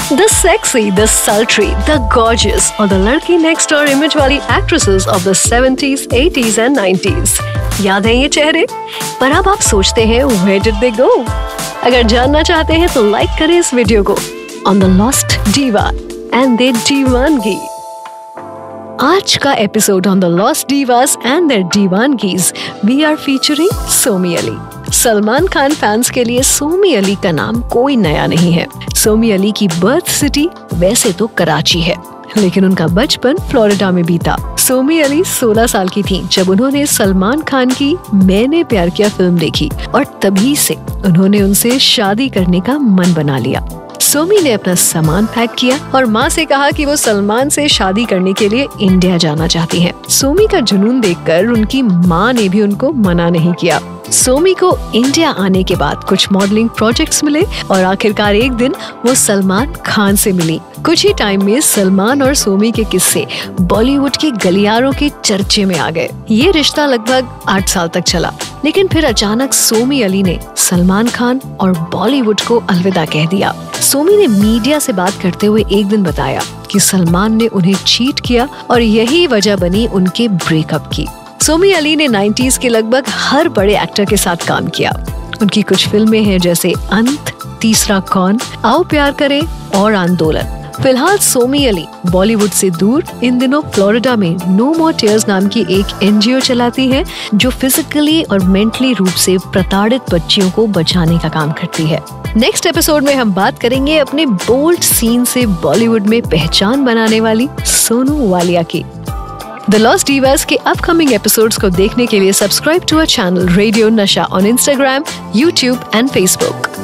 The sexy, the sultry, the gorgeous और the लड़की next door image वाली actresses of the 70s, 80s and 90s। याद है ये चेहरे? पर अब आप सोचते हैं where did they go? अगर जानना चाहते हैं तो लाइक करें इस वीडियो को on the lost diva and their दीवानगी। आज का episode on the lost divas and their दीवानगीज we are featuring Somy Ali. Salman Khan fans के लिए सोमी अली का नाम कोई नया नहीं है। सोमी अली की बर्थ सिटी वैसे तो कराची है, लेकिन उनका बचपन फ्लोरिडा में बीता। सोमी अली 16 साल की थी जब उन्होंने सलमान खान की मैंने प्यार किया फिल्म देखी और तभी से उन्होंने उनसे शादी करने का मन बना लिया। सोमी ने अपना सामान पैक किया और माँ से कहा कि वो सलमान से शादी करने के लिए इंडिया जाना चाहती हैं। सोमी का जुनून देखकर उनकी माँ ने भी उनको मना नहीं किया। सोमी को इंडिया आने के बाद कुछ मॉडलिंग प्रोजेक्ट्स मिले और आखिरकार एक दिन वो सलमान खान से मिली। कुछ ही टाइम में सलमान और सोमी के किस्से बॉलीवुड के गलियारों के चर्चे में आ गए। ये रिश्ता लगभग 8 साल तक चला, लेकिन फिर अचानक सोमी अली ने सलमान खान और बॉलीवुड को अलविदा कह दिया। सोमी ने मीडिया से बात करते हुए एक दिन बताया कि सलमान ने उन्हें चीट किया और यही वजह बनी उनके ब्रेकअप की। सोमी अली ने 90s के लगभग हर बड़े एक्टर के साथ काम किया। उनकी कुछ फिल्में हैं जैसे अंत, तीसरा कौन, आओ प्यार करें और आंदोलन। फिलहाल सोमी अली बॉलीवुड से दूर इन दिनों फ्लोरिडा में नो मोर टीयर्स नाम की एक NGO चलाती है जो फिजिकली और मेंटली रूप से प्रताड़ित बच्चियों को बचाने का काम करती है। नेक्स्ट एपिसोड में हम बात करेंगे अपने बोल्ड सीन से बॉलीवुड में पहचान बनाने वाली सोनू वालिया की। द लॉस्ट डीवास के अपकमिंग एपिसोड्स को देखने के लिए subscribe to our channel radio Nasha on Instagram, YouTube and Facebook।